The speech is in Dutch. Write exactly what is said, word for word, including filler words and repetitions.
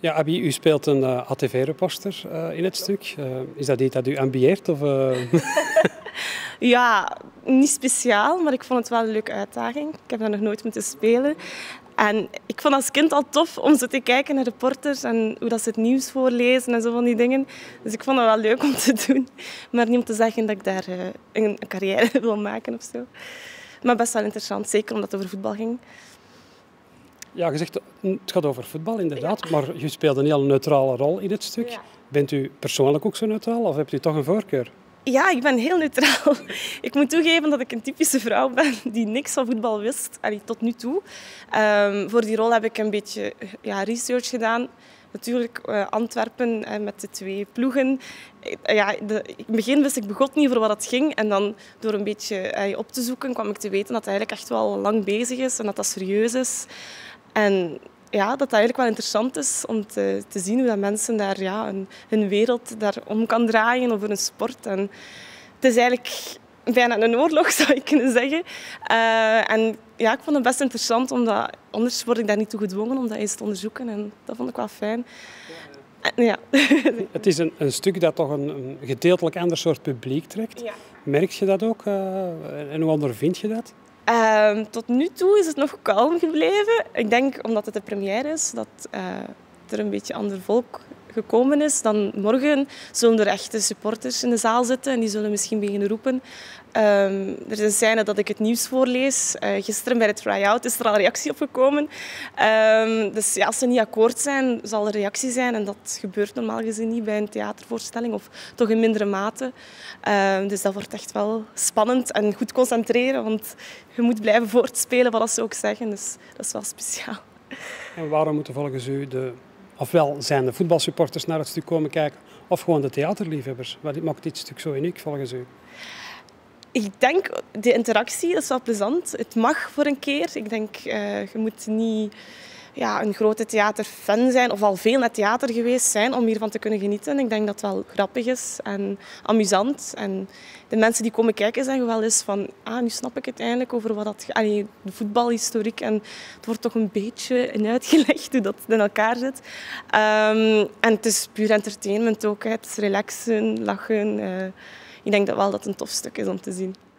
Ja, Abby, u speelt een uh, A T V-reporter uh, in het stuk. Uh, is dat iets dat u ambieert? Of, uh... Ja, niet speciaal, maar ik vond het wel een leuke uitdaging. Ik heb dat nog nooit moeten spelen. En ik vond als kind al tof om zo te kijken naar reporters en hoe dat ze het nieuws voorlezen en zo van die dingen. Dus ik vond het wel leuk om te doen. Maar niet om te zeggen dat ik daar uh, een carrière wil maken of zo. Maar best wel interessant, zeker omdat het over voetbal ging. Ja, je zegt, het gaat over voetbal inderdaad, ja. Maar je speelt een heel neutrale rol in het stuk. Ja. Bent u persoonlijk ook zo neutraal of hebt u toch een voorkeur? Ja, ik ben heel neutraal. Ik moet toegeven dat ik een typische vrouw ben die niks van voetbal wist, allee, tot nu toe. Um, voor die rol heb ik een beetje ja, research gedaan. Natuurlijk uh, Antwerpen uh, met de twee ploegen. Ja, de, in het begin wist ik begot niet over wat het ging. En dan door een beetje uh, op te zoeken kwam ik te weten dat het eigenlijk echt wel lang bezig is en dat dat serieus is. En ja, dat het eigenlijk wel interessant is om te, te zien hoe dat mensen daar ja, hun, hun wereld daarom kan draaien over een sport. En het is eigenlijk bijna een oorlog, zou je kunnen zeggen. Uh, en ja, ik vond het best interessant, omdat anders word ik daar niet toe gedwongen om dat eens te onderzoeken. En dat vond ik wel fijn. Ja. Het is een, een stuk dat toch een, een gedeeltelijk ander soort publiek trekt. Ja. Merk je dat ook? Uh, en hoe ondervind je dat? Uh, tot nu toe is het nog kalm gebleven. Ik denk omdat het de première is, dat uh, er een beetje ander volk gekomen is. Dan morgen zullen er echte supporters in de zaal zitten en die zullen misschien beginnen roepen. Um, er is een scène dat ik het nieuws voorlees. Uh, gisteren bij de try-out is er al reactie op gekomen. Um, dus ja, als ze niet akkoord zijn, zal er reactie zijn. En dat gebeurt normaal gezien niet bij een theatervoorstelling, of toch in mindere mate. Um, dus dat wordt echt wel spannend en goed concentreren, want je moet blijven voortspelen wat ze ook zeggen. Dus dat is wel speciaal. En waarom moeten volgens u de... Ofwel zijn de voetbalsupporters naar het stuk komen kijken, of gewoon de theaterliefhebbers? Wat maakt dit stuk zo uniek volgens u? Ik denk, de interactie dat is wel plezant. Het mag voor een keer. Ik denk, uh, je moet niet ja, een grote theaterfan zijn of al veel naar theater geweest zijn om hiervan te kunnen genieten. Ik denk dat het wel grappig is en amusant. En de mensen die komen kijken zeggen wel eens van, ah, nu snap ik het eindelijk over wat dat, allee, de voetbalhistoriek. En het wordt toch een beetje in uitgelegd hoe dat in elkaar zit. Um, en het is puur entertainment ook. Hè. Het is relaxen, lachen. Uh, ik denk dat wel dat het een tof stuk is om te zien.